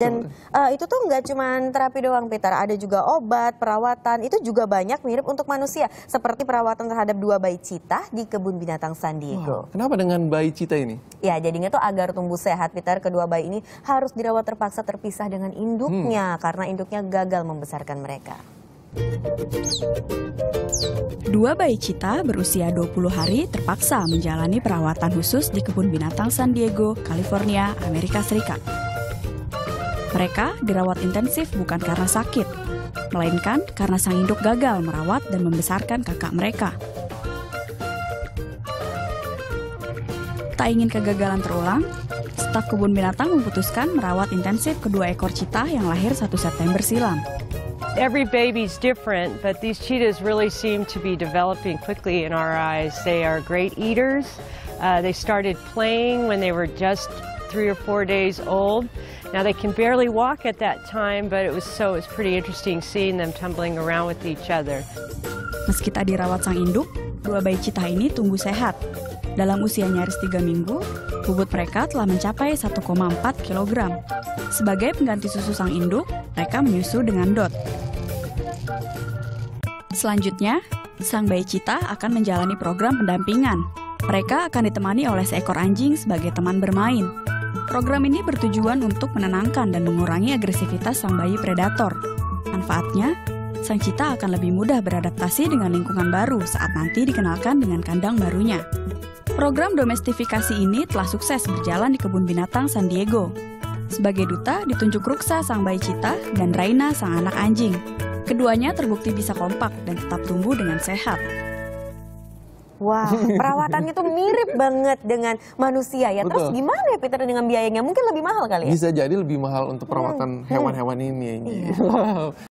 Dan itu tuh nggak cuma terapi doang, Peter. Ada juga obat, perawatan. Itu juga banyak mirip untuk manusia. Seperti perawatan terhadap 2 bayi citah di kebun binatang San Diego. Kenapa dengan bayi citah ini? Ya, jadinya tuh agar tumbuh sehat, Peter, kedua bayi ini harus dirawat terpaksa terpisah dengan induknya karena induknya gagal membesarkan mereka. 2 bayi citah berusia 20 hari terpaksa menjalani perawatan khusus di kebun binatang San Diego, California, Amerika Serikat. Mereka dirawat intensif bukan karena sakit, melainkan karena sang induk gagal merawat dan membesarkan kakak mereka. Tak ingin kegagalan terulang, staf kebun binatang memutuskan merawat intensif kedua ekor citah yang lahir 1 September silam. Every baby's different, but these cheetahs really seem to be developing quickly in our eyes. They are great eaters. They started playing when they were just 3 or 4 days old. Now they can barely walk at that time, but it was pretty interesting seeing them tumbling around with each other. Meski tak dirawat sang induk, 2 bayi citah ini tumbuh sehat. Dalam usia nyaris 3 minggu, bobot mereka telah mencapai 1,4 kg. Sebagai pengganti susu sang induk, mereka menyusu dengan dot. Selanjutnya, sang bayi citah akan menjalani program pendampingan. Mereka akan ditemani oleh seekor anjing sebagai teman bermain. Program ini bertujuan untuk menenangkan dan mengurangi agresivitas sang bayi predator. Manfaatnya, sang citah akan lebih mudah beradaptasi dengan lingkungan baru saat nanti dikenalkan dengan kandang barunya. Program domestifikasi ini telah sukses berjalan di kebun binatang San Diego. Sebagai duta ditunjuk Ruksa sang bayi citah dan Raina sang anak anjing. Keduanya terbukti bisa kompak dan tetap tumbuh dengan sehat. Wah, perawatannya tuh mirip banget dengan manusia ya. Terus Betul. gimana ya, Peter, dengan biayanya? Mungkin lebih mahal kali ya? Bisa jadi lebih mahal untuk perawatan hewan-hewan ini. Iya.